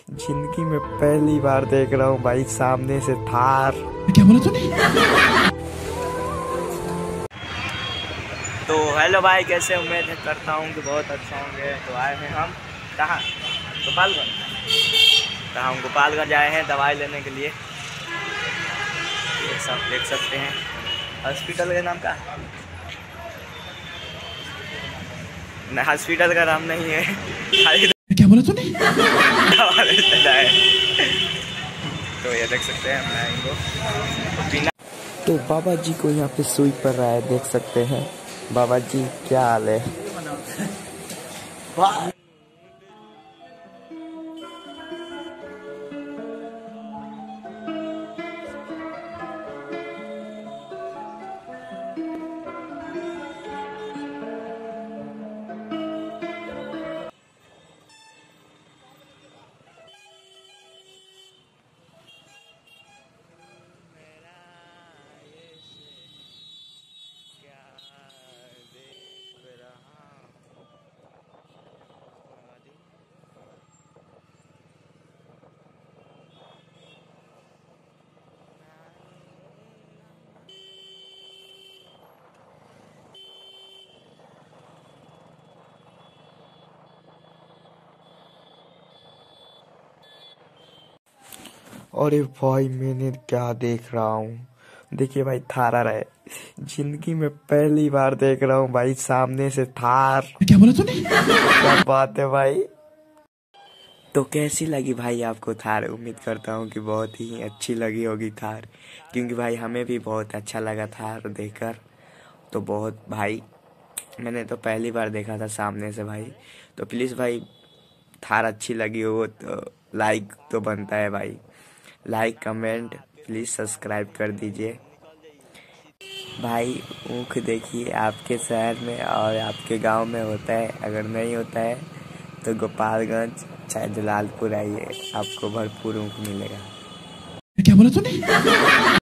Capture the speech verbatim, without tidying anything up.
जिंदगी में पहली बार देख रहा हूँ भाई सामने से थार। क्या बोला तूने? तो हेलो भाई, कैसे? उम्मीद है करता हूँ कि बहुत अच्छा होंगे। तो आए हैं हम कहाँ? गोपालगंज। तो हम गोपालगंज आए हैं दवाई लेने के लिए। ये सब देख सकते हैं। हॉस्पिटल का नाम क्या है? नहीं, हॉस्पिटल का नाम नहीं है। क्या बोला तूने? तो ये देख सकते हैं हम इनको तो बिना तो बाबा जी को यहाँ पे सुई पड़ रहा है, देख सकते हैं। बाबा जी क्या हाल है? अरे भाई, मैंने क्या देख रहा हूँ? देखिए भाई, थार आ रहा है। जिंदगी में पहली बार देख रहा हूँ भाई सामने से थार। क्या बोला तूने? क्या बात है भाई। तो कैसी लगी भाई आपको थार? उम्मीद करता हूँ कि बहुत ही अच्छी लगी होगी थार, क्योंकि भाई हमें भी बहुत अच्छा लगा थार देखकर। तो बहुत भाई, मैंने तो पहली बार देखा था सामने से भाई। तो प्लीज़ भाई, थार अच्छी लगी हो तो लाइक तो बनता है भाई। लाइक, कमेंट, प्लीज़ सब्सक्राइब कर दीजिए भाई। ऊँख देखिए आपके शहर में और आपके गांव में होता है, अगर नहीं होता है तो गोपालगंज चाहे जलालपुर आइए, आपको भरपूर ऊँख मिलेगा। क्या बोला तूने?